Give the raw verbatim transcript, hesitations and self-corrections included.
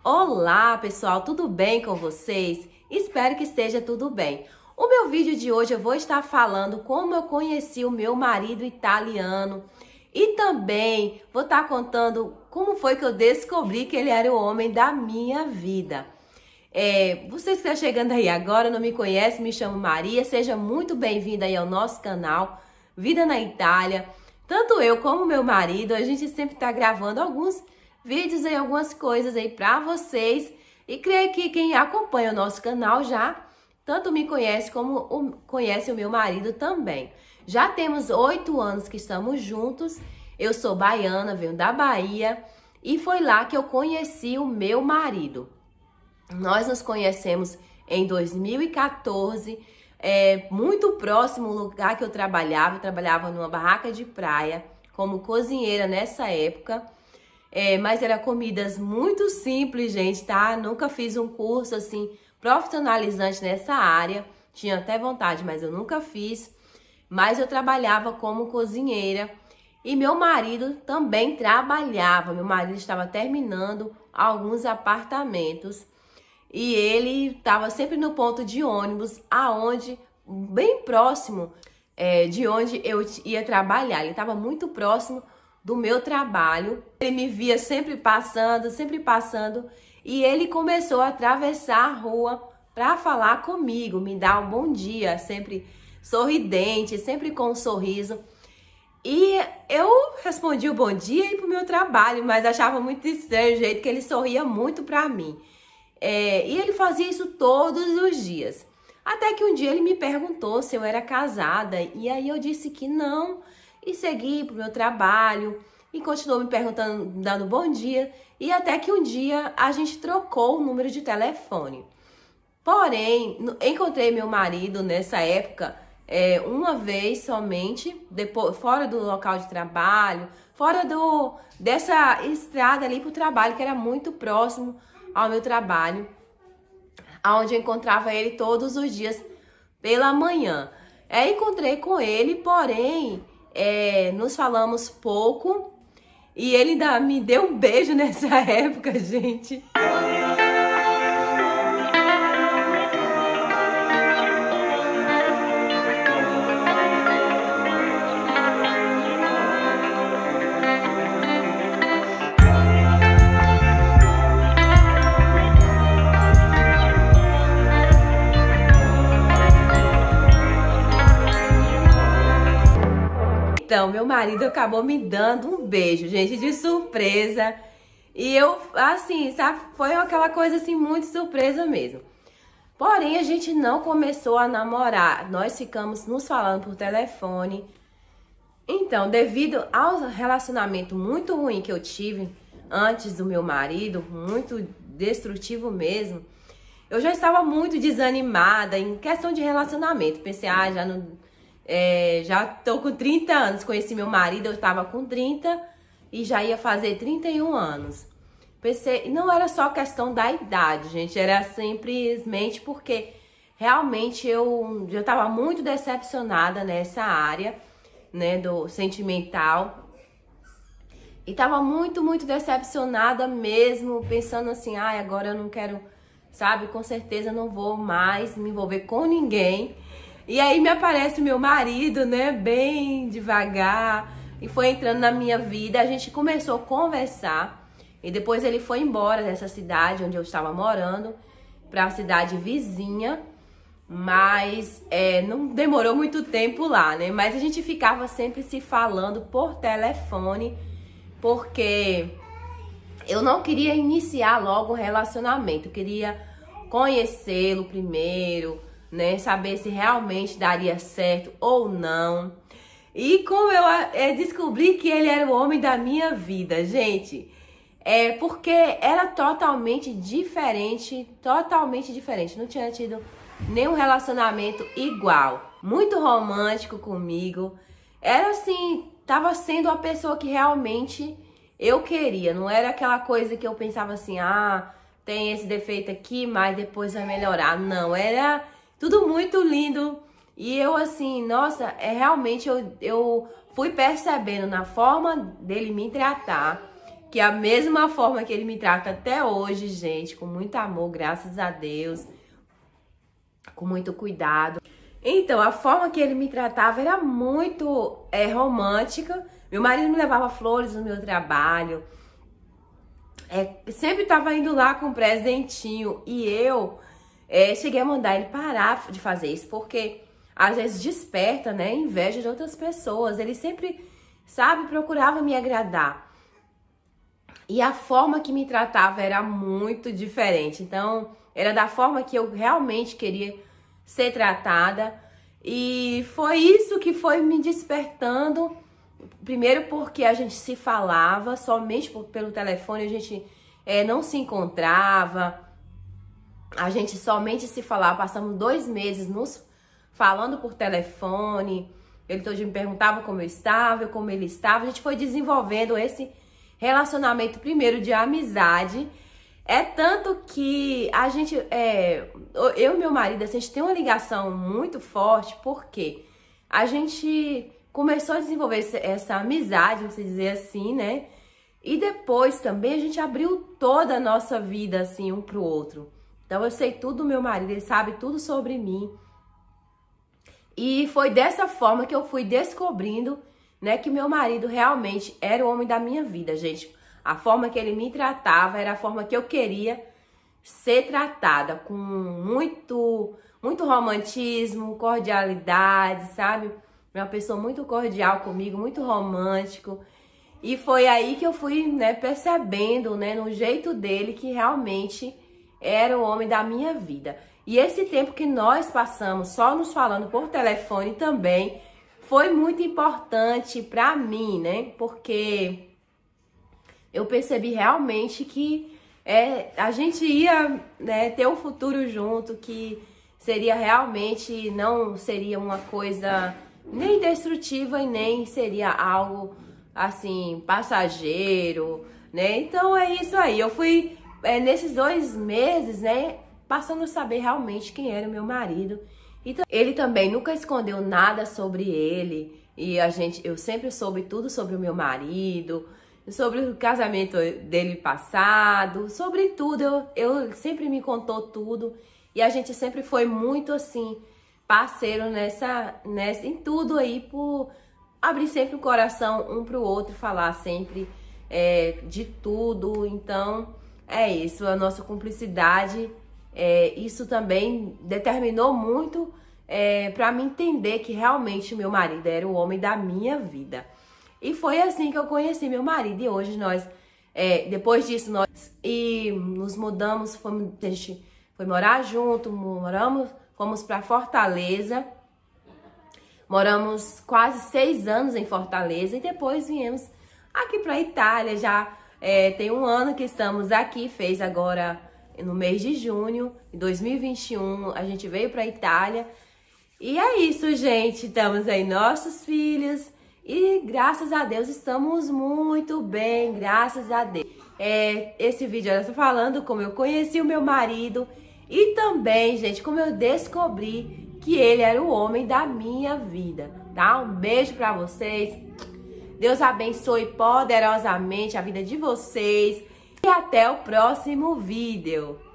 Olá pessoal, tudo bem com vocês? Espero que esteja tudo bem. O meu vídeo de hoje eu vou estar falando como eu conheci o meu marido italiano e também vou estar contando como foi que eu descobri que ele era o homem da minha vida. É, vocês que estão chegando aí agora, não me conhecem, me chamo Maria, seja muito bem-vinda aí ao nosso canal Vida na Itália. Tanto eu como meu marido, a gente sempre está gravando alguns vídeos e algumas coisas aí para vocês. E creio que quem acompanha o nosso canal já tanto me conhece como o, conhece o meu marido também. Já temos oito anos que estamos juntos. Eu sou baiana, venho da Bahia e foi lá que eu conheci o meu marido. Nós nos conhecemos em dois mil e quatorze, é, muito próximo ao lugar que eu trabalhava. Eu trabalhava numa barraca de praia como cozinheira nessa época. É, mas era comidas muito simples, gente, tá? Nunca fiz um curso, assim, profissionalizante nessa área. Tinha até vontade, mas eu nunca fiz. Mas eu trabalhava como cozinheira. E meu marido também trabalhava. Meu marido estava terminando alguns apartamentos. E ele estava sempre no ponto de ônibus, aonde, bem próximo é, de onde eu ia trabalhar. Ele estava muito próximo do meu trabalho. Ele me via sempre passando, sempre passando, e ele começou a atravessar a rua para falar comigo, me dar um bom dia, sempre sorridente, sempre com um sorriso. E eu respondi o bom dia e pro meu trabalho, mas achava muito estranho o jeito que ele sorria muito para mim. É, e ele fazia isso todos os dias. Até que um dia ele me perguntou se eu era casada, e aí eu disse que não, e segui pro meu trabalho, e continuou me perguntando, dando bom dia, e até que um dia a gente trocou o número de telefone. Porém, encontrei meu marido nessa época é, uma vez somente, depois, fora do local de trabalho, fora do, dessa estrada ali pro trabalho, que era muito próximo ao meu trabalho, onde eu encontrava ele todos os dias pela manhã. É, encontrei com ele, porém, é, nos falamos pouco, e ele ainda me deu um beijo nessa época, gente. Então, meu marido acabou me dando um beijo, gente, de surpresa. E eu, assim, sabe, foi aquela coisa assim, muito surpresa mesmo. Porém, a gente não começou a namorar. Nós ficamos nos falando por telefone. Então, devido ao relacionamento muito ruim que eu tive antes do meu marido, muito destrutivo mesmo, eu já estava muito desanimada em questão de relacionamento. Pensei, ah, já não... É, já tô com trinta anos, conheci meu marido, eu estava com trinta e já ia fazer trinta e um anos. Pensei, não era só questão da idade, gente, era simplesmente porque realmente eu já estava muito decepcionada nessa área, né, do sentimental. E tava muito, muito decepcionada mesmo, pensando assim, ai, ah, agora eu não quero, sabe, com certeza não vou mais me envolver com ninguém. E aí me aparece meu marido, né, bem devagar, e foi entrando na minha vida. A gente começou a conversar, e depois ele foi embora dessa cidade onde eu estava morando, para a cidade vizinha, mas é, não demorou muito tempo lá, né, mas a gente ficava sempre se falando por telefone, porque eu não queria iniciar logo um relacionamento, eu queria conhecê-lo primeiro, né, saber se realmente daria certo ou não. E como eu é, descobri que ele era o homem da minha vida, gente, é porque era totalmente diferente, totalmente diferente. Não tinha tido nenhum relacionamento igual, muito romântico comigo. Era assim, tava sendo a pessoa que realmente eu queria. Não era aquela coisa que eu pensava assim, ah, tem esse defeito aqui, mas depois vai melhorar. Não, era tudo muito lindo. E eu assim, nossa, é realmente eu, eu fui percebendo na forma dele me tratar que a mesma forma que ele me trata até hoje, gente, com muito amor, graças a Deus, com muito cuidado. Então, a forma que ele me tratava era muito é, romântica. Meu marido me levava flores no meu trabalho. É, sempre estava indo lá com um presentinho. E eu é, cheguei a mandar ele parar de fazer isso, porque às vezes desperta, né, inveja de outras pessoas. Ele sempre, sabe, procurava me agradar. E a forma que me tratava era muito diferente. Então, era da forma que eu realmente queria ser tratada. E foi isso que foi me despertando. Primeiro porque a gente se falava somente por, pelo telefone, a gente é, não se encontrava. A gente somente se falava, passamos dois meses nos falando por telefone. Ele todo dia me perguntava como eu estava, eu como ele estava. A gente foi desenvolvendo esse relacionamento primeiro de amizade. É tanto que a gente, é, eu e meu marido, assim, a gente tem uma ligação muito forte, porque a gente começou a desenvolver essa amizade, vamos dizer assim, né? E depois também a gente abriu toda a nossa vida, assim, um pro outro. Então eu sei tudo do meu marido, ele sabe tudo sobre mim. E foi dessa forma que eu fui descobrindo, né, que meu marido realmente era o homem da minha vida, gente. A forma que ele me tratava era a forma que eu queria ser tratada, com muito, muito romantismo, cordialidade, sabe? Uma pessoa muito cordial comigo, muito romântico. E foi aí que eu fui, né, percebendo, né, no jeito dele, que realmente era o homem da minha vida. E esse tempo que nós passamos só nos falando por telefone também foi muito importante pra mim, né? Porque eu percebi realmente que é, a gente ia, né, ter um futuro junto, que seria realmente, não seria uma coisa nem destrutiva e nem seria algo assim, passageiro, né? Então é isso aí. Eu fui, é, nesses dois meses, né, passando a saber realmente quem era o meu marido. Então, ele também nunca escondeu nada sobre ele. E a gente, eu sempre soube tudo sobre o meu marido, sobre o casamento dele passado, sobre tudo. Eu, eu sempre me contou tudo. E a gente sempre foi muito assim, parceiro nessa, nessa, em tudo aí, por abrir sempre o coração um pro outro, falar sempre é, de tudo. Então, é isso, a nossa cumplicidade. É, isso também determinou muito é, para mim entender que realmente meu marido era o homem da minha vida. E foi assim que eu conheci meu marido. E hoje nós, é, depois disso, nós e nos mudamos, fomos, a gente foi morar junto, moramos, fomos para Fortaleza. Moramos quase seis anos em Fortaleza e depois viemos aqui para a Itália. Já é, tem um ano que estamos aqui, fez agora no mês de junho de dois mil e vinte e um, a gente veio para a Itália. E é isso, gente. Estamos aí, nossos filhos. E graças a Deus estamos muito bem, graças a Deus. É, esse vídeo eu estou falando como eu conheci o meu marido. E também, gente, como eu descobri que ele era o homem da minha vida, tá? Um beijo pra vocês. Deus abençoe poderosamente a vida de vocês. E até o próximo vídeo.